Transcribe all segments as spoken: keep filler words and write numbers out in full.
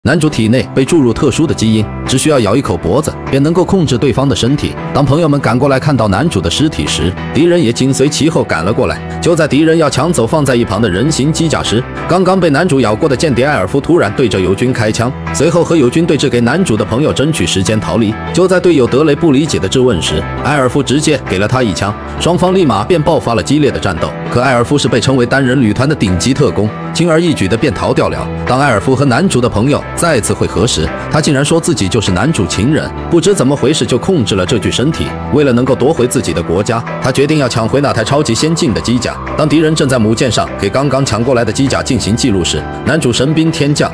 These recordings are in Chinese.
男主体内被注入特殊的基因，只需要咬一口脖子，便能够控制对方的身体。当朋友们赶过来看到男主的尸体时，敌人也紧随其后赶了过来。就在敌人要抢走放在一旁的人形机甲时，刚刚被男主咬过的间谍艾尔夫突然对着友军开枪，随后和友军对峙，给男主的朋友争取时间逃离。就在队友德雷不理解的质问时，艾尔夫直接给了他一枪，双方立马便爆发了激烈的战斗。可艾尔夫是被称为单人旅团的顶级特工，轻而易举的便逃掉了。当艾尔夫和男主的朋友再次会合时，他竟然说自己就是男主情人，不知怎么回事就控制了这具身体。为了能够夺回自己的国家，他决定要抢回那台超级先进的机甲。当敌人正在母舰上给刚刚抢过来的机甲进行记录时，男主神兵天降。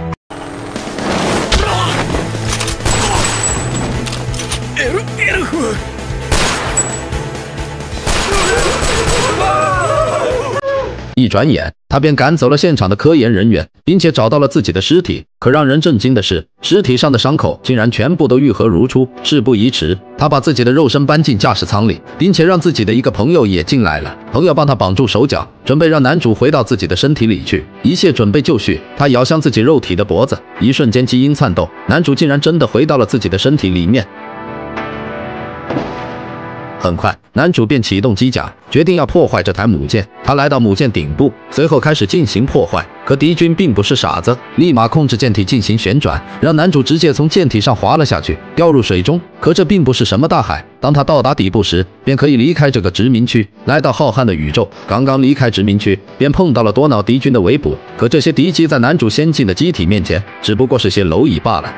一转眼，他便赶走了现场的科研人员，并且找到了自己的尸体。可让人震惊的是，尸体上的伤口竟然全部都愈合如初。事不宜迟，他把自己的肉身搬进驾驶舱里，并且让自己的一个朋友也进来了。朋友帮他绑住手脚，准备让男主回到自己的身体里去。一切准备就绪，他咬向自己肉体的脖子，一瞬间基因颤抖，男主竟然真的回到了自己的身体里面。很快，男主便启动机甲，决定要破坏这台母舰。他来到母舰顶部，随后开始进行破坏。可敌军并不是傻子，立马控制舰体进行旋转，让男主直接从舰体上滑了下去，掉入水中。可这并不是什么大海，当他到达底部时，便可以离开这个殖民区，来到浩瀚的宇宙。刚刚离开殖民区，便碰到了多脑敌军的围捕。可这些敌机在男主先进的机体面前，只不过是些蝼蚁罢了。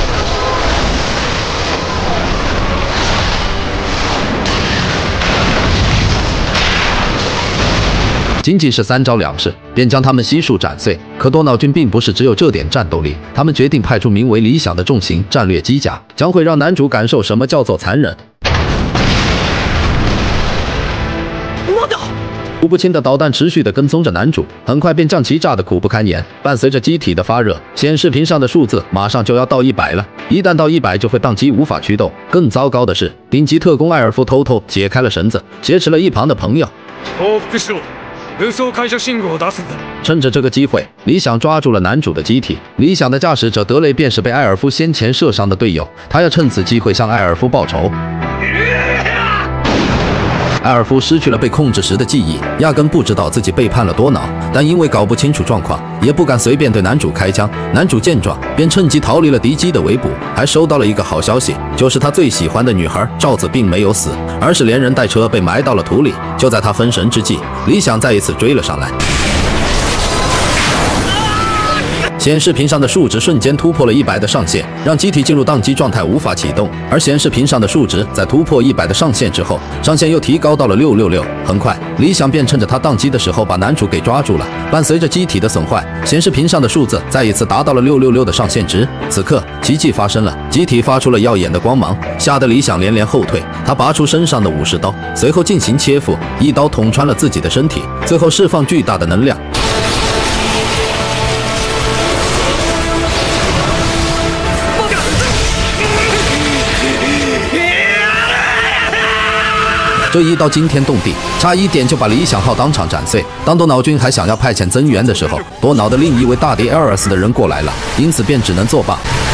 仅仅是三招两式，便将他们悉数斩碎。可多脑军并不是只有这点战斗力，他们决定派出名为理想的重型战略机甲，将会让男主感受什么叫做残忍。数不清的导弹持续地跟踪着男主，很快便将其炸得苦不堪言。伴随着机体的发热，显示屏上的数字马上就要到一百了。一旦到一百，就会宕机，无法驱动。更糟糕的是，顶级特工艾尔夫偷偷解开了绳子，挟持了一旁的朋友。趁着这个机会，理想抓住了男主的机体。理想的驾驶者德雷便是被艾尔夫先前射伤的队友，他要趁此机会向艾尔夫报仇。艾尔夫失去了被控制时的记忆，压根不知道自己背叛了多脑，但因为搞不清楚状况，也不敢随便对男主开枪。男主见状，便趁机逃离了敌机的围捕，还收到了一个好消息，就是他最喜欢的女孩赵子并没有死，而是连人带车被埋到了土里。就在他分神之际，理想再一次追了上来。显示屏上的数值瞬间突破了一百的上限，让机体进入宕机状态，无法启动。而显示屏上的数值在突破一百的上限之后，上限又提高到了六六六。很快，理想便趁着他宕机的时候把男主给抓住了。伴随着机体的损坏，显示屏上的数字再一次达到了六六六的上限值。此刻，奇迹发生了，机体发出了耀眼的光芒，吓得理想连连后退。他拔出身上的武士刀，随后进行切腹，一刀捅穿了自己的身体，最后释放巨大的能量。这一刀惊天动地，差一点就把理想号当场斩碎。当多脑军还想要派遣增援的时候，多脑的另一位大敌 L S 的人过来了，因此便只能作罢。